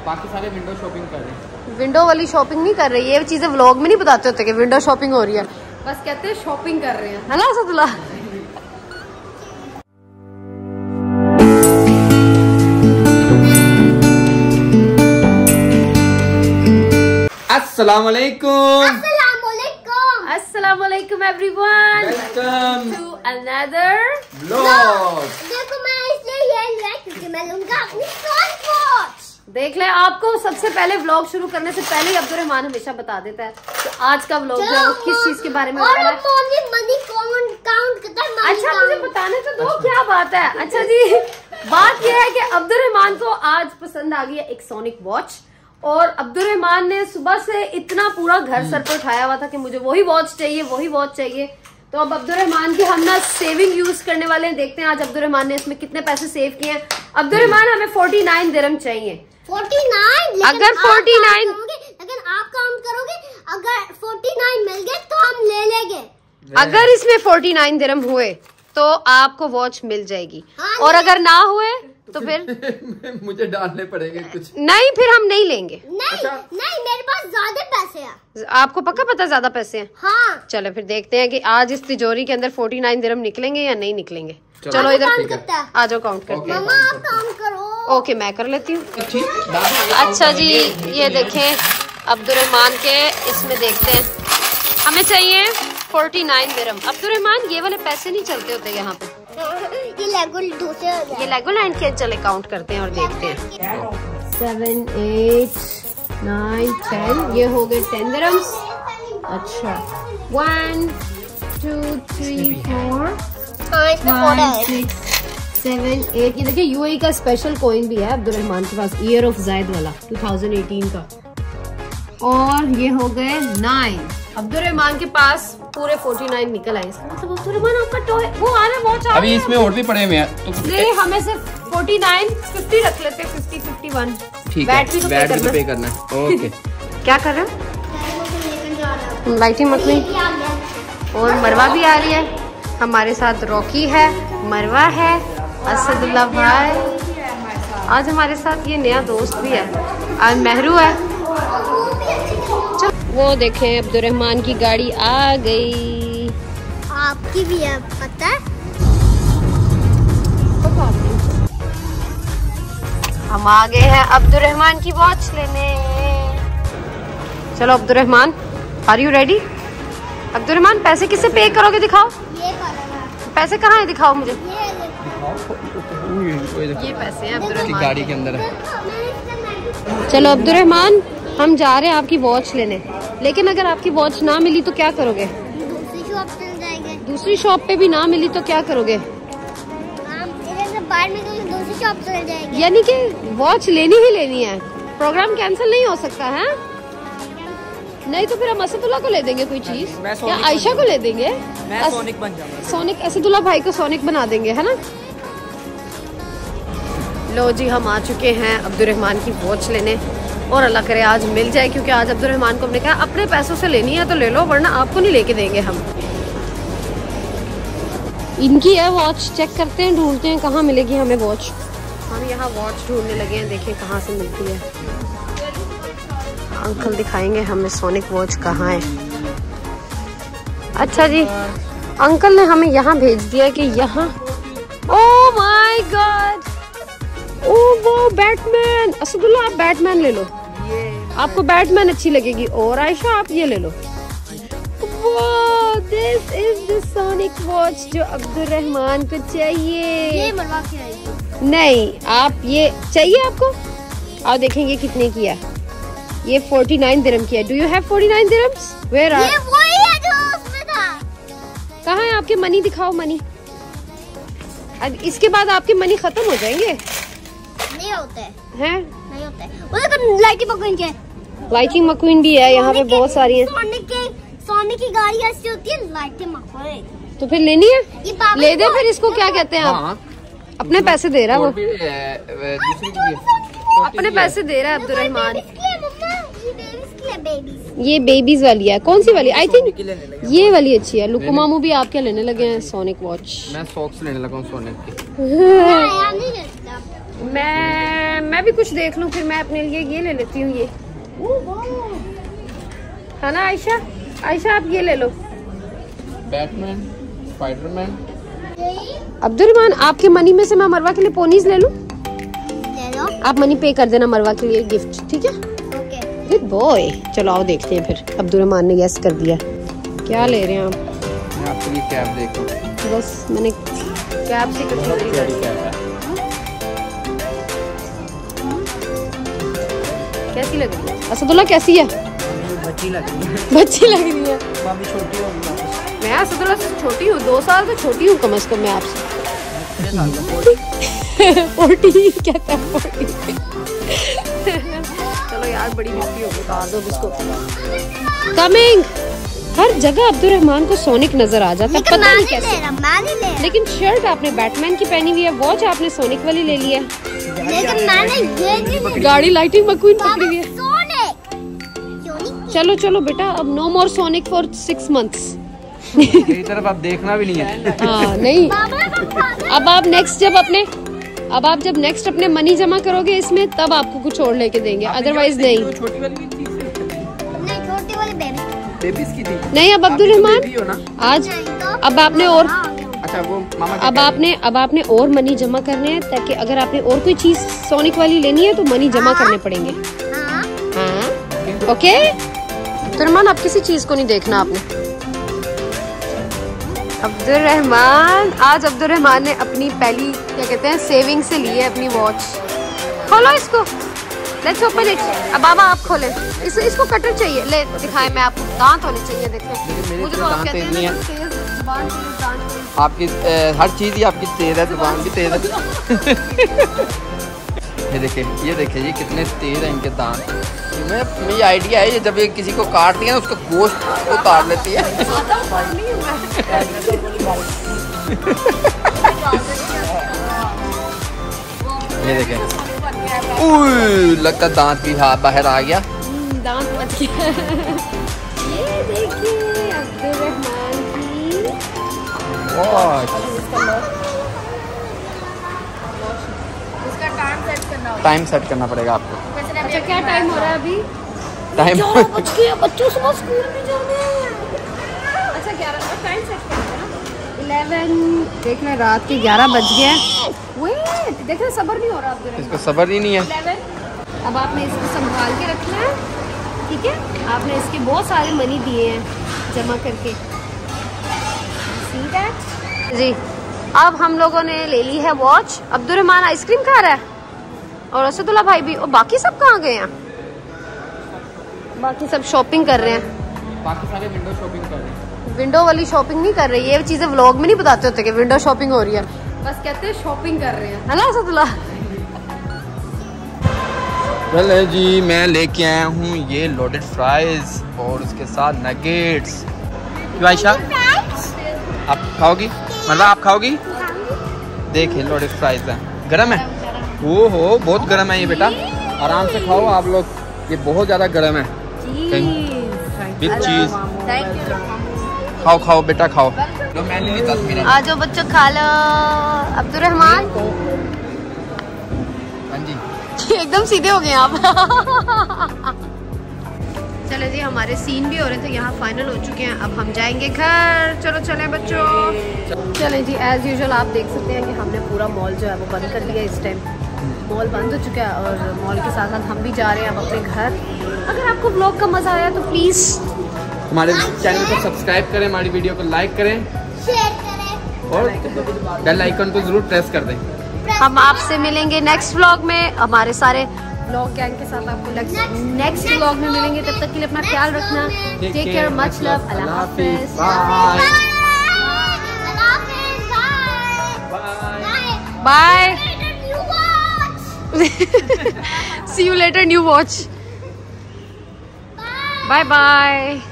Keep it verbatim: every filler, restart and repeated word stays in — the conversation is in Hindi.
बाकी सारे विंडो शॉपिंग कर रहे हैं। विंडो वाली शॉपिंग नहीं कर रही, ये चीजें व्लॉग में नहीं बताते होते कि विंडो शॉपिंग हो रही है, बस कहते हैं शॉपिंग कर रहे हैं, है ना असदुल्लाह? अस्सलाम वालेकुम। अस्सलाम वालेकुम everyone, welcome to another vlog. देखो मैं इसलिए ये लिया क्योंकि मैं लूंगा अपनी स्मार्ट वॉच। देख ले, आपको सबसे पहले व्लॉग शुरू करने से पहले अब्दुर्रहमान हमेशा बता देता है कि आज का व्लॉग जो है वो किस चीज के बारे में और है। मम्मी मनी काउंट काउंट करता है। अच्छा मुझे बताने तो दो क्या बात है। अच्छा जी, बात यह है कि अब्दुर्रहमान को आज पसंद आ गई है एक सोनिक वॉच, और अब्दुर्रहमान ने सुबह से इतना पूरा घर सर पर उठाया हुआ था कि मुझे वही वॉच चाहिए वही वॉच चाहिए। तो अब अब्दुर्रहमान की हम ना सेविंग यूज करने वाले हैं, देखते हैं आज अब्दुर्रहमान ने इसमें कितने पैसे सेव किए हैं। अब्दुर्रहमान हमें फोर्टी नाइन दिरहम चाहिए। Forty nine? अगर फोर्टी नाइन लेकिन आप काउंट करोगे, अगर फोर्टी नाइन मिल गए तो हम ले लेंगे। अगर इसमें फोर्टी नाइन दिरहम हुए तो आपको वॉच मिल जाएगी, हाँ, और अगर ना हुए तो फिर मुझे डालने पड़ेंगे कुछ। नहीं, फिर हम नहीं लेंगे। नहीं अच्छा? नहीं, मेरे पास ज्यादा पैसे हैं। आपको पक्का पता ज्यादा पैसे हैं? हाँ। चलो फिर देखते हैं कि आज इस तिजोरी के अंदर फोर्टी नाइन दिरहम निकलेंगे या नहीं निकलेंगे। चलो, चलो इधर काउंट करता है। आ जाओ, काउंट करते हैं। मम्मा आप काउंट करो। ओके मैं कर लेती हूँ। अच्छा जी, ये देखें अब्दुर्रहमान के, इसमें देखते हैं हमें चाहिए फोर्टी नाइन दिरहम। अब्दुर्रहमान ये वाले पैसे नहीं चलते होते यहाँ पे, ये लेगुल दूसरे हो गया। ये लेगोलैंड के। चले काउंट करते हैं और देखते हैं। सेवन एट नाइन टेन, ये हो गए टेन दिरहम्स। अच्छा, वन टू थ्री फोर हाँ, इसमें फोड़ा फाइव है। Six seven eight. ये देखिए यूएई का स्पेशल कॉइन भी है अब्दुर्रहमान के पास, ईयर ऑफ जायद वाला टू थाउजेंड एटीन का। और ये हो गए नाइन। अब्दुर्रहमान के पास पूरे फोर्टी नाइन निकल आए। मतलब अब्दुर्रहमान आपका टॉय वो आ रहा है, वॉच आ रहा है। अभी इसमें और भी पड़े हुए हैं तो नहीं, हमें सिर्फ फोर्टी नाइन फिफ्टी रख लेते, फिफ्टी फिफ्टी वन। ठीक है, बैटरी तो पे बैट भी करना तो पे करना है। ओके। क्या कर रहे हो? लाइटिंग मकनी। और मरवा भी आ रही है हमारे साथ, रॉकी है, मरवा है, असदुल्लाह भाई, आज हमारे साथ ये नया दोस्त भी है, आज मेहरू है। वो देखें अब्दुर्रहमान की गाड़ी आ गई। आपकी भी है पता है? हम आ गए हैं अब्दुर्रहमान की वॉच लेने। चलो Abdurrahman, are you ready? Abdurrahman पैसे किससे पे करोगे, दिखाओ। ये कलर पैसे कहाँ है, दिखाओ मुझे। ये ये पैसे हैं अब्दुर्रहमान गाड़ी के अंदर है। चलो अब्दुर्रहमान, हम जा रहे हैं आपकी वॉच लेने, लेकिन अगर आपकी वॉच ना मिली तो क्या करोगे? दूसरी शॉप चल जाएंगे। दूसरी शॉप पे भी ना मिली तो क्या करोगे? हम इधर से बाहर में तो दूसरी शॉप चल जाएंगे। यानी कि वॉच लेनी ही लेनी है, प्रोग्राम कैंसिल नहीं हो सकता है? नहीं तो फिर हम असदुल्लाह को ले देंगे कोई चीज, या आयशा को ले देंगे। मैं सोनिक बन जाऊंगा। सोनिक, असदुल्लाह भाई को सोनिक बना देंगे, है ना? लो जी, हम आ चुके हैं अब्दुर्रहमान की वॉच लेने, और अल्लाह करे आज मिल जाए, क्योंकि आज अब्दुर्रहमान को हमने कहा अपने पैसों से लेनी है तो ले लो, वरना आपको नहीं लेके देंगे हम। इनकी है वॉच, चेक करते हैं, ढूंढते हैं कहाँ मिलेगी हमें वॉच। हम यहाँ वॉच ढूंढने लगे हैं, देखें कहाँ से मिलती है। अंकल दिखाएंगे हमें सोनिक वॉच कहाँ है। अच्छा जी, अंकल ने हमें यहाँ भेज दिया कि यहाँ। ओह माय गॉड, ओह वो बैटमैन। असदुल्लाह आप बैटमैन ले लो, आपको बैटमैन अच्छी लगेगी, और आयशा आप ये ले लो। This is the Sonic watch जो अब्दुर्रहमान को चाहिए। ये मरवा के आएगी। नहीं, आप ये चाहिए आपको, आओ देखेंगे कितने की है। ये फोर्टी नाइन दिरहम की है। Do you have forty nine दिरहम्स? Where are? ये वही है जो उसमें था। कहाँ है आपके मनी, दिखाओ मनी। अब इसके बाद आपके मनी खत्म हो जाएंगे। नहीं होते हैं? नहीं होते। उधर लाइटिंग मकवीन के, लाइटिंग मकवीन भी है यहाँ पे, बहुत सारी हैं। सोनिक के, सोनिक की गाड़ी ऐसी होती है, लाइटिंग मकवीन। तो फिर लेनी है, ये बाबा ले दे फिर। इसको क्या कहते हैं आप? हाँ। अपने पैसे दे रहा है वो, और भी, ए, ए, दूसरी भी है। अपने पैसे दे रहा है अब्दुर्रहमान। बेबीज। ये बेबीज वाली है, कौन सी वाली? आई थिंक ये वाली अच्छी है। लुकु मामू भी आप क्या लेने लगे हैं? Sonic watch. मैं सॉक्स लेने लगा हूँ सोनिक की। मैं मैं भी कुछ देख लूं, फिर मैं अपने लिए ये ले लेती हूँ। ये है ना आयशा? आयशा आप ये ले लो। Batman, Spiderman. अब्दुर्रहमान आपके मनी में से मैं मरवा के लिए पोनीज ले लूं? ले लो। आप मनी पे कर देना मरवा के लिए गिफ्ट, ठीक है? ओके। Good boy. चलो आओ देखते हैं फिर। अब्दुर्रहमान ने गेस कर दिया। क्या ले रहे हैं आप? मैं आपके लिए कैप देखो। बस मैंने कैप से बहुत कटी प्यारी कैप है। कैसी लग रही है असदुल्ला? कैसी है? बच्ची लग रही है। बच्ची लग रही है। भाभी छोटी होगी वापस। मैं असदुल्ला से छोटी हूँ, दो साल तो छोटी हूँ कम से कम मैं आपसे। फोर्टी कहता है फोर्टी। चलो यार बड़ी बिस्ती होगी, उतार दो इसको। कमिंग। हर जगह अब्दुर्रहमान को सोनिक नजर आ जाता है, पता नहीं कैसे। लेकिन शर्ट आपने बैटमैन की पहनी हुई है, वॉच आपने सोनिक वाली ले ली है, लेकिन मैंने ये नहीं गाड़ी लाइटिंग मक्वीन पकड़ी हुई है। सोनिक। चलो चलो बेटा, अब no more Sonic for six months. मेरी तरफ आप देखना भी नहीं है। हाँ नहीं। अब आप नेक्स्ट जब अपने अब आप जब नेक्स्ट अपने मनी जमा करोगे इसमें, तब आपको कुछ और लेके देंगे, अदरवाइज नहीं। छोटी वाली चीज नहीं, छोटी वाली बेबी। बेबीज की थी। नहीं अब अब्दुर्रहमान आज अब आपने और अच्छा वो मामा अब आपने अब आपने और मनी जमा करने हैं, ताकि अगर आपने और कोई चीज सोनिक वाली लेनी है तो मनी जमा करने पड़ेंगे। हाँ। हाँ ओके। अब्दुर्रहमान अब किसी चीज को नहीं देखना आपने। अब्दुर्रहमान आज अब्दुर्रहमान ने अपनी पहली क्या कहते हैं सेविंग से ली है अपनी वॉच। खोलो इसको, लेट्स ओपन इट। अब बाबा आप खोले इस, इसको कटर चाहिए, ले दिखाए मैं आपको। दांत होने चाहिए, देखें मुझे तो आप कहते हैं ना तेज जुबान तेज दांत तेज। आपकी ए, हर चीज ही आपकी तेज है, जुबान भी तेज है। ये देखिए ये देखिए ये कितने तेज है इनके दांत। मैं मुझे आइडिया है, ये जब ये किसी को काटती है ना उसका गोश्त उतार लेती है। ये देखें, उई, लगता दांत भी हाथ बाहर आ गया। दांत बच गया। ये देखिए अब्दुर्रहमान की वॉच। इसका टाइम सेट करना होगा। टाइम सेट करना पड़ेगा आपको। अच्छा क्या टाइम हो रहा है अभी? टाइम ग्यारह बज गए, बच्चों सुबह स्कूल में जाना है। अच्छा ग्यारह का टाइम सेट करना है ना। इलेवन देख ले, रात के ग्यारह बज गए। वेट देख ले, सब्र नहीं हो रहा अब्दुर्रहमान। इसको सब्र ही नहीं है। इलेवन। अब आपने इसको संभाल के रखना है, ठीक है? आपने इसके बहुत सारे मनी दिए हैं जमा करके। See that? जी अब हम लोगों ने ले ली है वॉच। अब्दुर्रहमान आइसक्रीम खा रहा है और असदुल्ला भाई भी। और बाकी सब कहाँ गए हैं? बाकी सब शॉपिंग कर रहे हैं। बाकी सारे विंडो शॉपिंग कर रहे हैं। विंडो वाली शॉपिंग नहीं कर रही, ये चीजें व्लॉग में नहीं बताते होते कि विंडो शॉपिंग हो रही है, बस कहते हैं शॉपिंग कर रहे हैं, है ना असदुल्ला? चलो जी मैं लेके आया हूँ ये लोडेड फ्राइज और उसके साथ नगेट्स। क्यों आयशा आप खाओगी? मतलब आप खाओगी? देखिए लोडेड फ्राइज है, गरम है। ओ हो बहुत गरम है ये बेटा, आराम से खाओ आप लोग, ये बहुत ज्यादा गरम है। विद चीज। खाओ खाओ बेटा खाओ। लो मैंने ली दस मिनट। आ जाओ बच्चों खा लो। अब्दुर्रहमान हाँ जी एकदम सीधे हो गए आप। चले जी हमारे सीन भी हो रहे थे यहाँ फाइनल हो चुके हैं, अब हम जाएंगे घर। चलो चलें बच्चों। चलें जी एज यूजुअल आप देख सकते हैं कि हमने पूरा मॉल जो है वो बंद कर दिया। इस टाइम मॉल बंद हो चुका है और मॉल के साथ साथ हम भी जा रहे हैं अब अपने घर। अगर आपको ब्लॉग का मजा आया तो प्लीज हमारे चैनल को सब्सक्राइब करें, हमारी वीडियो को लाइक करें शेयर करें और बेल आइकन को जरूर प्रेस कर दें। हम आपसे मिलेंगे नेक्स्ट व्लॉग में, हमारे सारे व्लॉग गैंग के साथ आपको नेक्स्ट व्लॉग में मिलेंगे। तब तक के लिए अपना ख्याल रखना। टेक केयर, मच लव, अल्लाह हाफिज, bye. See you later, new watch. Bye bye.